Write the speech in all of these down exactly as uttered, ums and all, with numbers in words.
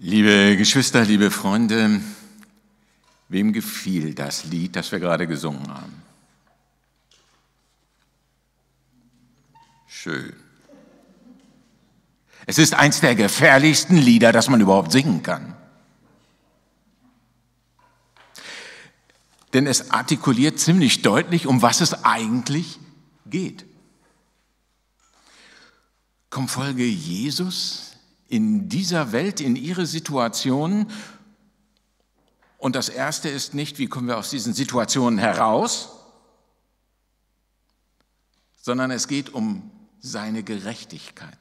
Liebe Geschwister, liebe Freunde, wem gefiel das Lied, das wir gerade gesungen haben? Schön. Es ist eins der gefährlichsten Lieder, das man überhaupt singen kann. Denn es artikuliert ziemlich deutlich, um was es eigentlich geht. Komm, folge Jesus in dieser Welt, in ihre Situation. Und das Erste ist nicht, wie kommen wir aus diesen Situationen heraus, sondern es geht um seine Gerechtigkeit.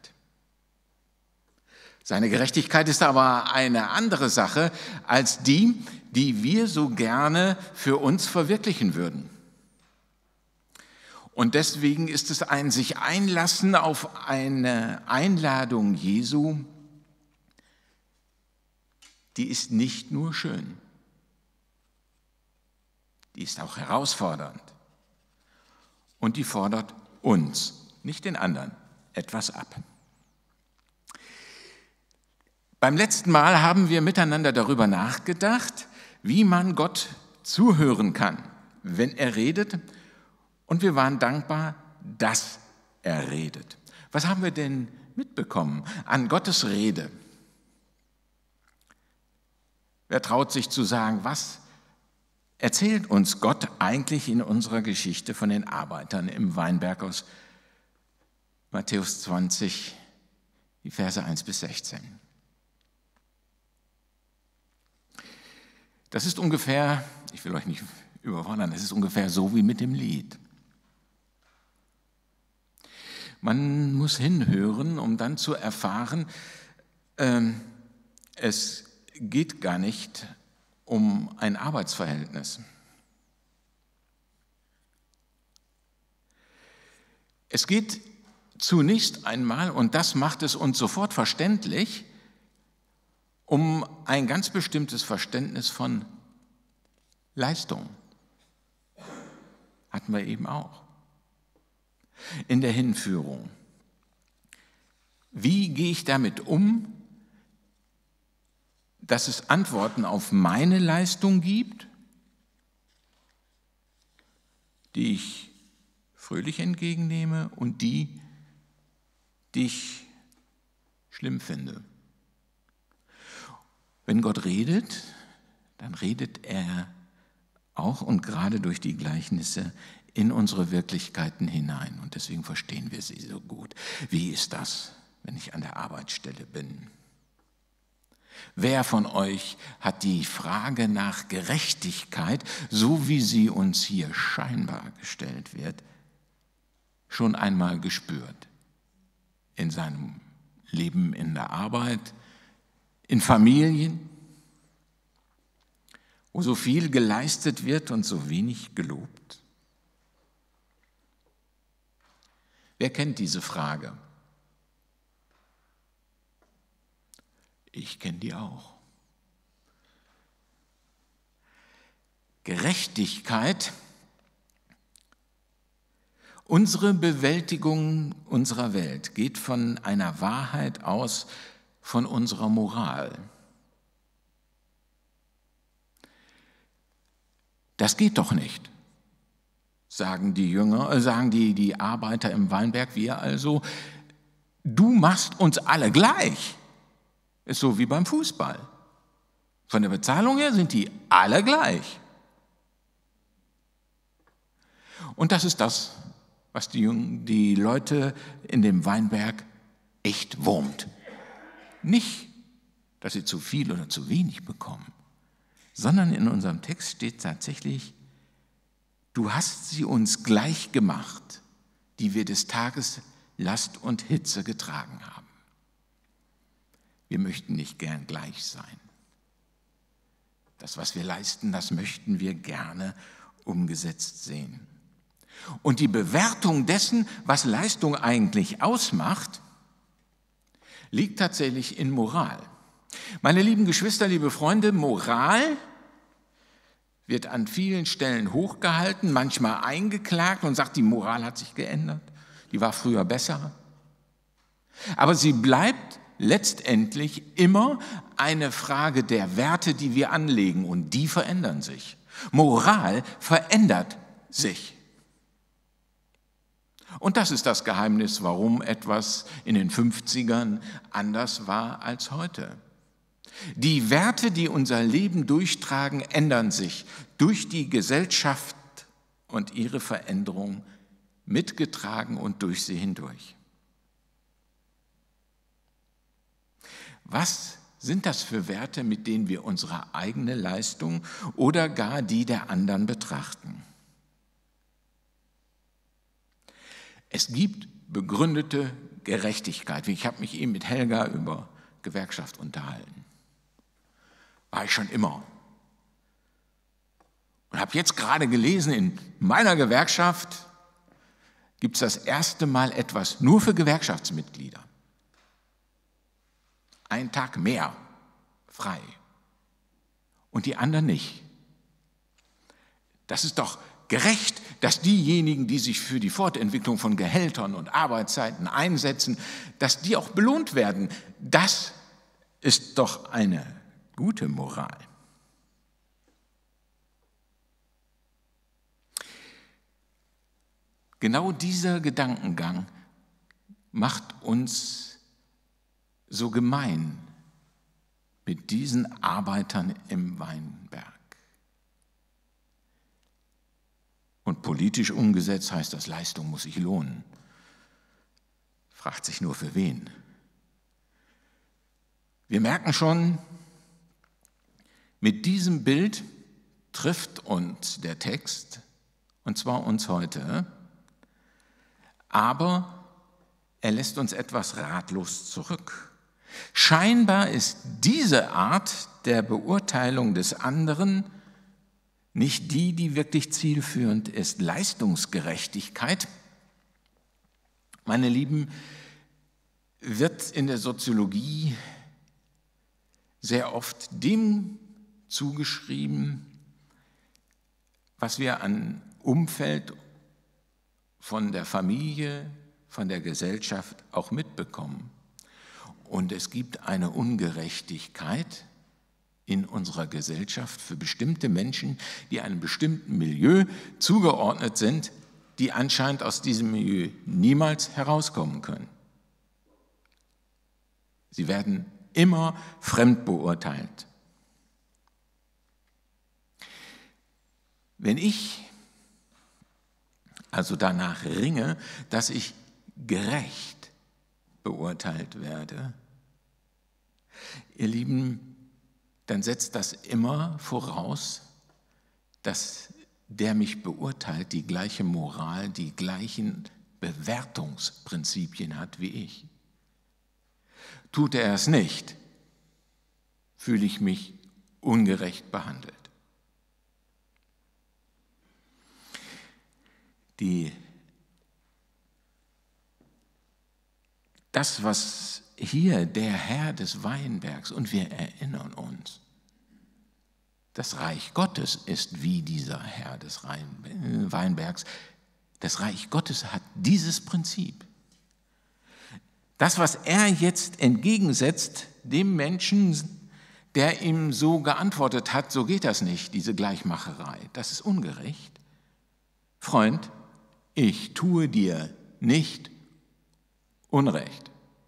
Seine Gerechtigkeit ist aber eine andere Sache als die, die wir so gerne für uns verwirklichen würden. Und deswegen ist es ein sich einlassen auf eine Einladung Jesu, die ist nicht nur schön, die ist auch herausfordernd und die fordert uns, nicht den anderen, etwas ab. Beim letzten Mal haben wir miteinander darüber nachgedacht, wie man Gott zuhören kann, wenn er redet, und wir waren dankbar, dass er redet. Was haben wir denn mitbekommen an Gottes Rede? Wer traut sich zu sagen, was erzählt uns Gott eigentlich in unserer Geschichte von den Arbeitern im Weinberg aus Matthäus zwanzig, die Verse eins bis sechzehn? Das ist ungefähr, ich will euch nicht überfordern, das ist ungefähr so wie mit dem Lied. Man muss hinhören, um dann zu erfahren, ähm, es geht gar nicht um ein Arbeitsverhältnis. Es geht zunächst einmal, und das macht es uns sofort verständlich, um ein ganz bestimmtes Verständnis von Leistung. Hatten wir eben auch. In der Hinführung. Wie gehe ich damit um, dass es Antworten auf meine Leistung gibt, die ich fröhlich entgegennehme und die, die ich schlimm finde? Wenn Gott redet, dann redet er auch und gerade durch die Gleichnisse in unsere Wirklichkeiten hinein. Und deswegen verstehen wir sie so gut. Wie ist das, wenn ich an der Arbeitsstelle bin? Wer von euch hat die Frage nach Gerechtigkeit, so wie sie uns hier scheinbar gestellt wird, schon einmal gespürt? In seinem Leben in der Arbeit, in Familien, wo so viel geleistet wird und so wenig gelobt? Wer kennt diese Frage? Ich kenne die auch. Gerechtigkeit, unsere Bewältigung unserer Welt geht von einer Wahrheit aus, von unserer Moral. Das geht doch nicht, sagen die Jünger, äh, sagen die, die Arbeiter im Weinberg, wir also, du machst uns alle gleich. Ist so wie beim Fußball. Von der Bezahlung her sind die alle gleich. Und das ist das, was die, Jungen, die Leute in dem Weinberg echt wurmt. Nicht, dass sie zu viel oder zu wenig bekommen, sondern in unserem Text steht tatsächlich, du hast sie uns gleich gemacht, die wir des Tages Last und Hitze getragen haben. Wir möchten nicht gern gleich sein. Das, was wir leisten, das möchten wir gerne umgesetzt sehen. Und die Bewertung dessen, was Leistung eigentlich ausmacht, liegt tatsächlich in Moral. Meine lieben Geschwister, liebe Freunde, Moral wird an vielen Stellen hochgehalten, manchmal eingeklagt und sagt, die Moral hat sich geändert, die war früher besser. Aber sie bleibt letztendlich immer eine Frage der Werte, die wir anlegen, und die verändern sich. Moral verändert sich. Und das ist das Geheimnis, warum etwas in den fünfzigern anders war als heute. Die Werte, die unser Leben durchtragen, ändern sich durch die Gesellschaft und ihre Veränderung mitgetragen und durch sie hindurch. Was sind das für Werte, mit denen wir unsere eigene Leistung oder gar die der anderen betrachten? Es gibt begründete Gerechtigkeit. Ich habe mich eben mit Helga über Gewerkschaft unterhalten. War ich schon immer. Und habe jetzt gerade gelesen, in meiner Gewerkschaft gibt es das erste Mal etwas nur für Gewerkschaftsmitglieder. Ein Tag mehr frei und die anderen nicht. Das ist doch gerecht, dass diejenigen, die sich für die Fortentwicklung von Gehältern und Arbeitszeiten einsetzen, dass die auch belohnt werden. Das ist doch eine gute Moral. Genau dieser Gedankengang macht uns so gemein mit diesen Arbeitern im Weinberg. Und politisch umgesetzt heißt das, Leistung muss sich lohnen. Fragt sich nur für wen. Wir merken schon, mit diesem Bild trifft uns der Text, und zwar uns heute, aber er lässt uns etwas ratlos zurück. Scheinbar ist diese Art der Beurteilung des anderen nicht die, die wirklich zielführend ist. Leistungsgerechtigkeit, meine Lieben, wird in der Soziologie sehr oft dem zugeschrieben, was wir an Umfeld von der Familie, von der Gesellschaft auch mitbekommen. Und es gibt eine Ungerechtigkeit in unserer Gesellschaft für bestimmte Menschen, die einem bestimmten Milieu zugeordnet sind, die anscheinend aus diesem Milieu niemals herauskommen können. Sie werden immer fremd beurteilt. Wenn ich also danach ringe, dass ich gerecht beurteilt werde, ihr Lieben, dann setzt das immer voraus, dass der mich beurteilt, die gleiche Moral, die gleichen Bewertungsprinzipien hat wie ich. Tut er es nicht, fühle ich mich ungerecht behandelt. Die, das, was hier der Herr des Weinbergs, und wir erinnern uns, das Reich Gottes ist wie dieser Herr des Weinbergs. Das Reich Gottes hat dieses Prinzip. Das, was er jetzt entgegensetzt dem Menschen, der ihm so geantwortet hat, so geht das nicht, diese Gleichmacherei, das ist ungerecht. Freund, ich tue dir nicht Unrecht.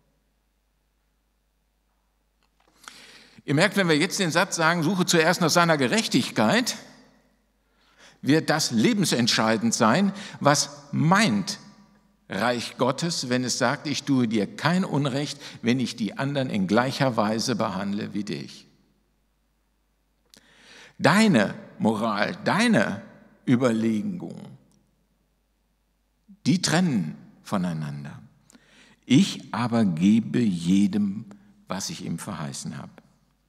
Ihr merkt, wenn wir jetzt den Satz sagen, suche zuerst nach seiner Gerechtigkeit, wird das lebensentscheidend sein. Was meint Reich Gottes, wenn es sagt, ich tue dir kein Unrecht, wenn ich die anderen in gleicher Weise behandle wie dich? Deine Moral, deine Überlegung, die trennen voneinander. Ich aber gebe jedem, was ich ihm verheißen habe.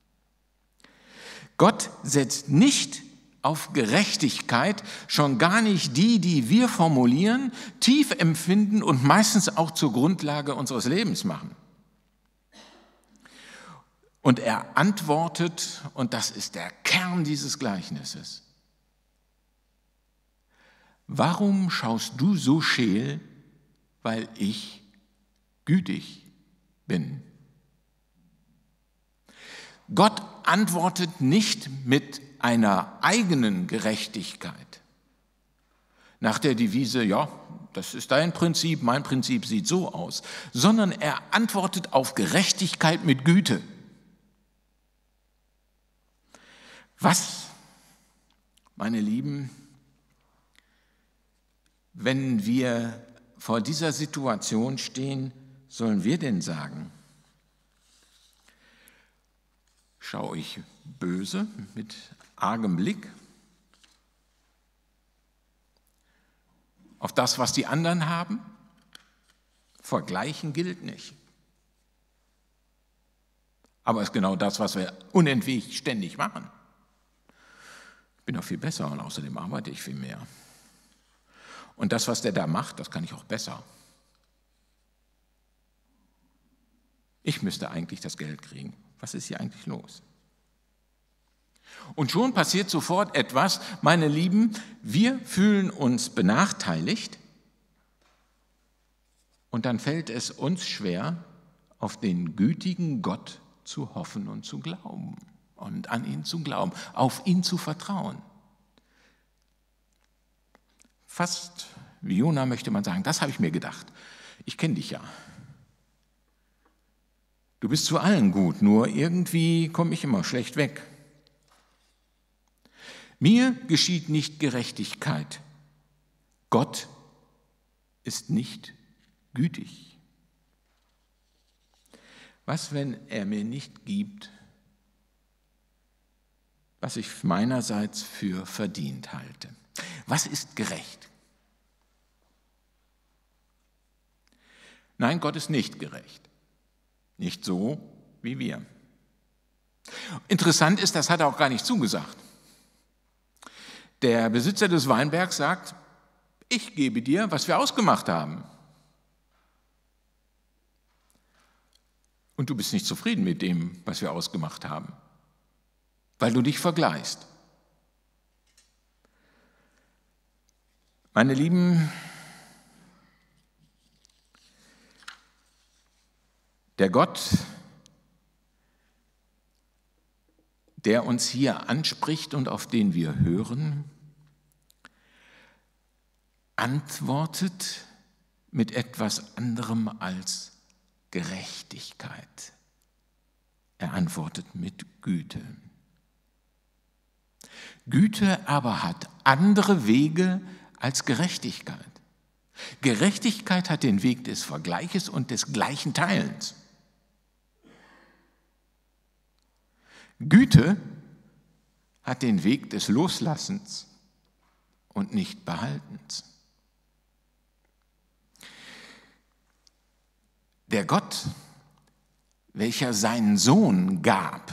Gott setzt nicht auf Gerechtigkeit, schon gar nicht die, die wir formulieren, tief empfinden und meistens auch zur Grundlage unseres Lebens machen. Und er antwortet, und das ist der Kern dieses Gleichnisses: Warum schaust du so scheel, weil ich gütig bin? Gott antwortet nicht mit einer eigenen Gerechtigkeit. Nach der Devise, ja, das ist dein Prinzip, mein Prinzip sieht so aus, sondern er antwortet auf Gerechtigkeit mit Güte. Was, meine Lieben, wenn wir vor dieser Situation stehen, sollen wir denn sagen? Schaue ich böse mit argem Blick auf das, was die anderen haben? Vergleichen gilt nicht. Aber es ist genau das, was wir unentwegt ständig machen. Ich bin doch viel besser und außerdem arbeite ich viel mehr. Und das, was der da macht, das kann ich auch besser. Ich müsste eigentlich das Geld kriegen. Was ist hier eigentlich los? Und schon passiert sofort etwas, meine Lieben, wir fühlen uns benachteiligt und dann fällt es uns schwer, auf den gütigen Gott zu hoffen und zu glauben und an ihn zu glauben, auf ihn zu vertrauen. Fast wie Jona möchte man sagen, das habe ich mir gedacht. Ich kenne dich ja. Du bist zu allen gut, nur irgendwie komme ich immer schlecht weg. Mir geschieht nicht Gerechtigkeit. Gott ist nicht gütig. Was, wenn er mir nicht gibt, was ich meinerseits für verdient halte? Was ist gerecht? Nein, Gott ist nicht gerecht. Nicht so wie wir. Interessant ist, das hat er auch gar nicht zugesagt. Der Besitzer des Weinbergs sagt, ich gebe dir, was wir ausgemacht haben. Und du bist nicht zufrieden mit dem, was wir ausgemacht haben, weil du dich vergleichst. Meine Lieben, der Gott, der uns hier anspricht und auf den wir hören, antwortet mit etwas anderem als Gerechtigkeit. Er antwortet mit Güte. Güte aber hat andere Wege als Gerechtigkeit. Gerechtigkeit hat den Weg des Vergleiches und des gleichen Teilens. Güte hat den Weg des Loslassens und nicht Behaltens. Der Gott, welcher seinen Sohn gab,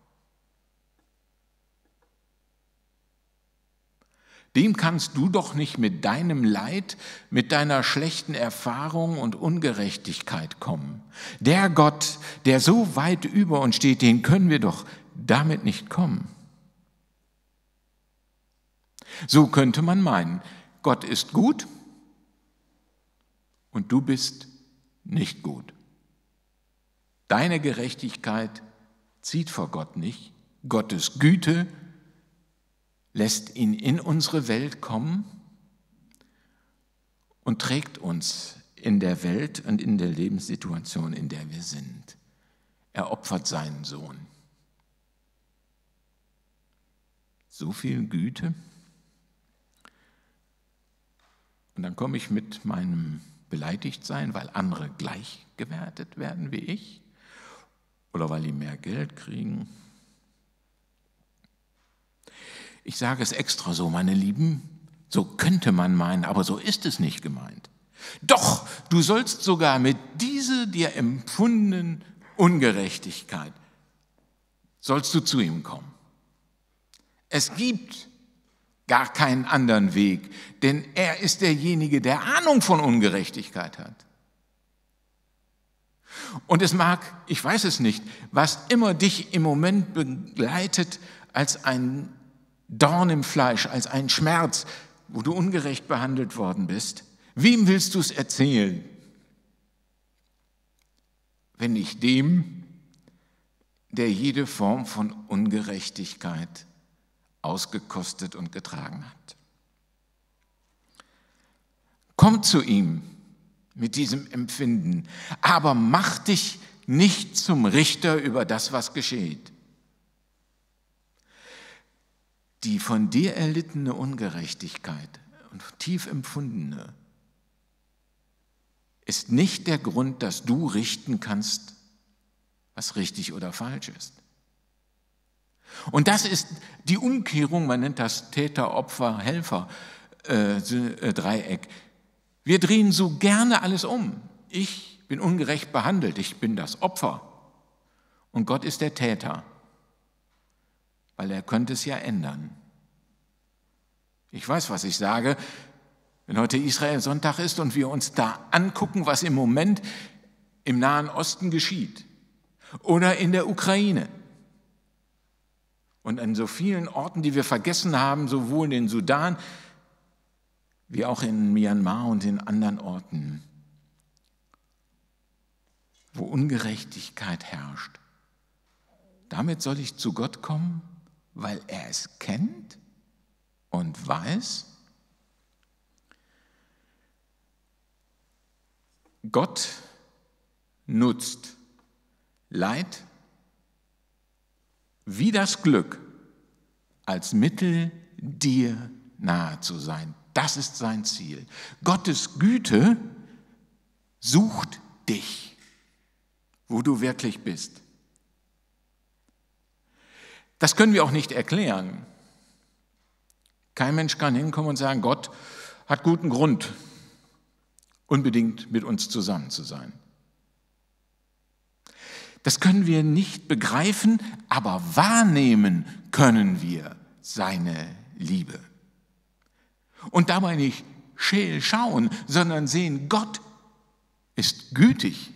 dem kannst du doch nicht mit deinem Leid, mit deiner schlechten Erfahrung und Ungerechtigkeit kommen. Der Gott, der so weit über uns steht, den können wir doch damit nicht kommen. So könnte man meinen, Gott ist gut und du bist nicht gut. Deine Gerechtigkeit zieht vor Gott nicht. Gottes Güte lässt ihn in unsere Welt kommen und trägt uns in der Welt und in der Lebenssituation, in der wir sind. Er opfert seinen Sohn. So viel Güte. Und dann komme ich mit meinem Beleidigtsein, weil andere gleich gewertet werden wie ich oder weil die mehr Geld kriegen. Ich sage es extra so, meine Lieben, so könnte man meinen, aber so ist es nicht gemeint. Doch, du sollst sogar mit dieser dir empfundenen Ungerechtigkeit, sollst du zu ihm kommen. Es gibt gar keinen anderen Weg, denn er ist derjenige, der Ahnung von Ungerechtigkeit hat. Und es mag, ich weiß es nicht, was immer dich im Moment begleitet als ein Dorn im Fleisch, als ein Schmerz, wo du ungerecht behandelt worden bist. Wem willst du es erzählen? Wenn nicht dem, der jede Form von Ungerechtigkeit ausgekostet und getragen hat. Komm zu ihm mit diesem Empfinden, aber mach dich nicht zum Richter über das, was geschieht. Die von dir erlittene Ungerechtigkeit und tief empfundene ist nicht der Grund, dass du richten kannst, was richtig oder falsch ist. Und das ist die Umkehrung, man nennt das Täter, Opfer, Helfer, äh, Dreieck. Wir drehen so gerne alles um. Ich bin ungerecht behandelt, ich bin das Opfer und Gott ist der Täter, weil er könnte es ja ändern. Ich weiß, was ich sage, wenn heute Israel-Sonntag ist und wir uns da angucken, was im Moment im Nahen Osten geschieht oder in der Ukraine und an so vielen Orten, die wir vergessen haben, sowohl in den Sudan wie auch in Myanmar und in anderen Orten, wo Ungerechtigkeit herrscht. Damit soll ich zu Gott kommen, weil er es kennt und weiß. Gott nutzt Leid wie das Glück als Mittel, dir nahe zu sein. Das ist sein Ziel. Gottes Güte sucht dich, wo du wirklich bist. Das können wir auch nicht erklären. Kein Mensch kann hinkommen und sagen, Gott hat guten Grund, unbedingt mit uns zusammen zu sein. Das können wir nicht begreifen, aber wahrnehmen können wir seine Liebe. Und dabei nicht scheel schauen, sondern sehen, Gott ist gütig.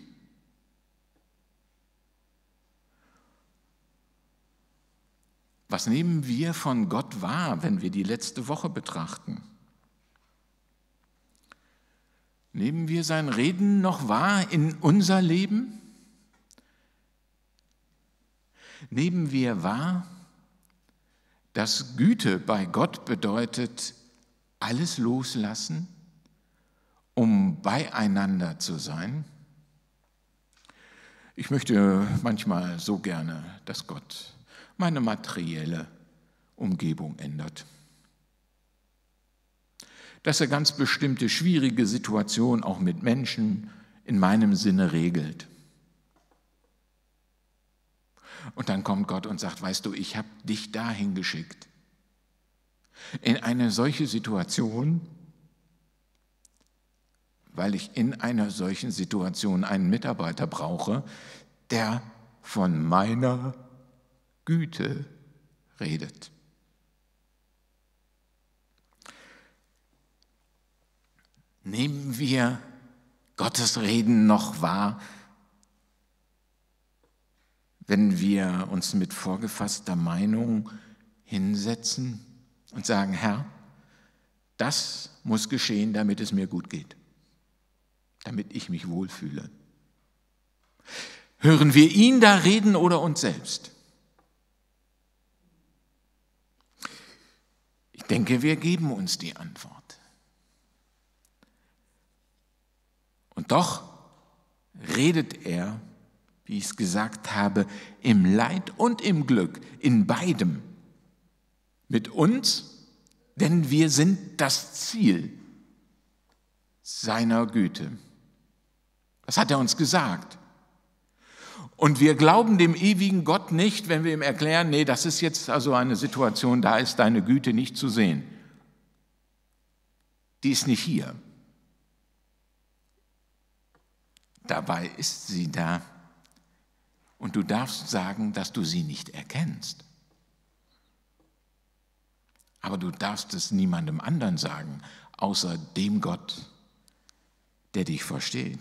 Was nehmen wir von Gott wahr, wenn wir die letzte Woche betrachten? Nehmen wir sein Reden noch wahr in unser Leben? Nehmen wir wahr, dass Güte bei Gott bedeutet, alles loslassen, um beieinander zu sein? Ich möchte manchmal so gerne, dass Gott meine materielle Umgebung ändert. Dass er ganz bestimmte schwierige Situationen auch mit Menschen in meinem Sinne regelt. Und dann kommt Gott und sagt, weißt du, ich habe dich dahin geschickt. In eine solche Situation, weil ich in einer solchen Situation einen Mitarbeiter brauche, der von meiner Güte redet. Nehmen wir Gottes Reden noch wahr, wenn wir uns mit vorgefasster Meinung hinsetzen und sagen, Herr, das muss geschehen, damit es mir gut geht, damit ich mich wohlfühle. Hören wir ihn da reden oder uns selbst? Ich denke, wir geben uns die Antwort. Und doch redet er, wie ich es gesagt habe, im Leid und im Glück, in beidem, mit uns, denn wir sind das Ziel seiner Güte. Das hat er uns gesagt. Und wir glauben dem ewigen Gott nicht, wenn wir ihm erklären, nee, das ist jetzt also eine Situation, da ist deine Güte nicht zu sehen. Die ist nicht hier. Dabei ist sie da. Und du darfst sagen, dass du sie nicht erkennst. Aber du darfst es niemandem anderen sagen, außer dem Gott, der dich versteht.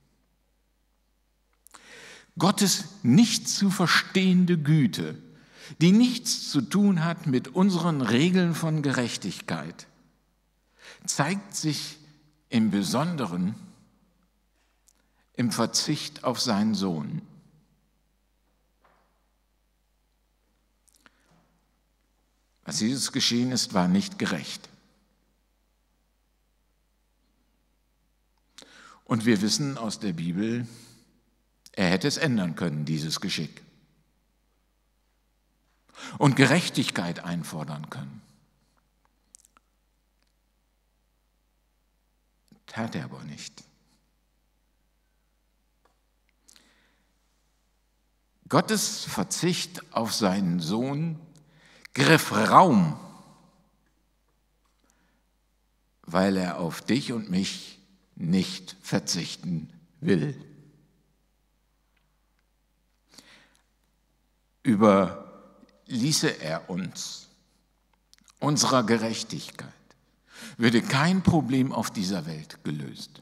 Gottes nicht zu verstehende Güte, die nichts zu tun hat mit unseren Regeln von Gerechtigkeit, zeigt sich im Besonderen im Verzicht auf seinen Sohn. Was Jesus geschehen ist, war nicht gerecht. Und wir wissen aus der Bibel, er hätte es ändern können, dieses Geschick. Und Gerechtigkeit einfordern können. Tat er aber nicht. Gottes Verzicht auf seinen Sohn griff Raum, weil er auf dich und mich nicht verzichten will. Überließe er uns unserer Gerechtigkeit, würde kein Problem auf dieser Welt gelöst.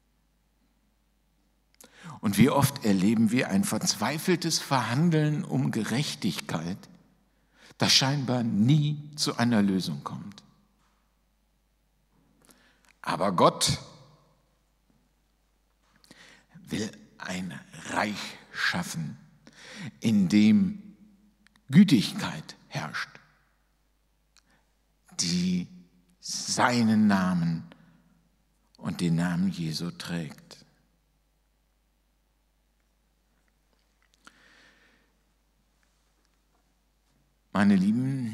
Und wie oft erleben wir ein verzweifeltes Verhandeln um Gerechtigkeit, das scheinbar nie zu einer Lösung kommt. Aber Gott will ein Reich schaffen, in dem Gütigkeit herrscht, die seinen Namen und den Namen Jesu trägt. Meine Lieben,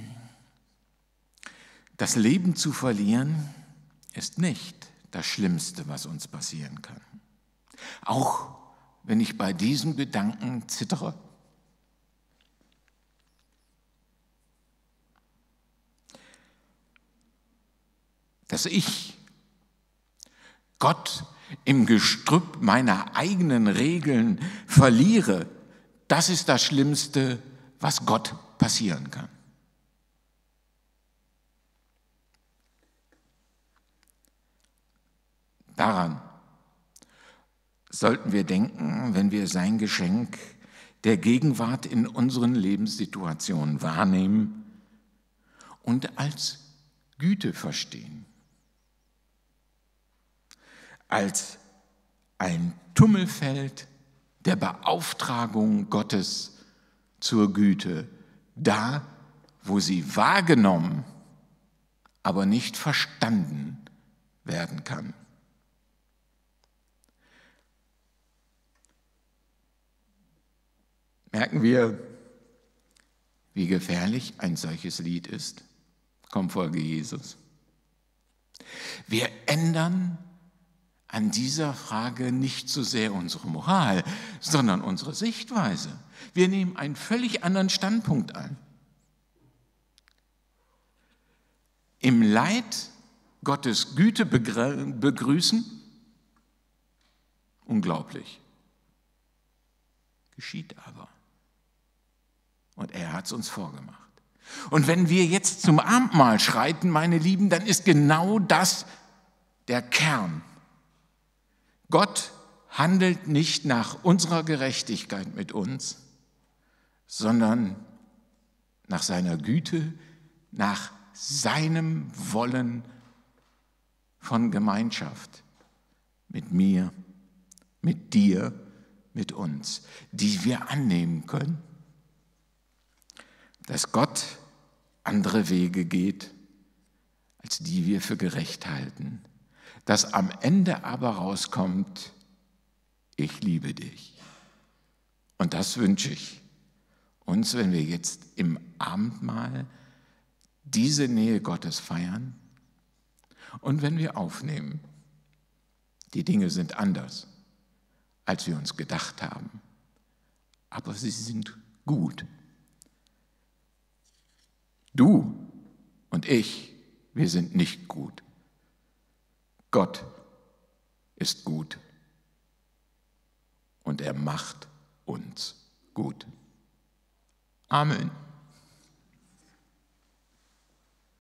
das Leben zu verlieren ist nicht das Schlimmste, was uns passieren kann. Auch wenn ich bei diesem Gedanken zittere. Dass ich Gott im Gestrüpp meiner eigenen Regeln verliere, das ist das Schlimmste, was Gott passieren kann. Daran sollten wir denken, wenn wir sein Geschenk der Gegenwart in unseren Lebenssituationen wahrnehmen und als Güte verstehen. Als ein Tummelfeld der Beauftragung Gottes zur Güte, da, wo sie wahrgenommen, aber nicht verstanden werden kann. Merken wir, wie gefährlich ein solches Lied ist? Komm, folge Jesus. Wir ändern an dieser Frage nicht so sehr unsere Moral, sondern unsere Sichtweise. Wir nehmen einen völlig anderen Standpunkt ein. Im Leid Gottes Güte begrüßen? Unglaublich. Geschieht aber. Und er hat es uns vorgemacht. Und wenn wir jetzt zum Abendmahl schreiten, meine Lieben, dann ist genau das der Kern. Gott handelt nicht nach unserer Gerechtigkeit mit uns, sondern nach seiner Güte, nach seinem Wollen von Gemeinschaft mit mir, mit dir, mit uns, die wir annehmen können. Dass Gott andere Wege geht, als die wir für gerecht halten. Dass am Ende aber rauskommt, ich liebe dich. Und das wünsche ich uns, wenn wir jetzt im Abendmahl diese Nähe Gottes feiern und wenn wir aufnehmen, die Dinge sind anders, als wir uns gedacht haben, aber sie sind gut. Du und ich, wir sind nicht gut. Gott ist gut und er macht uns gut. Amen.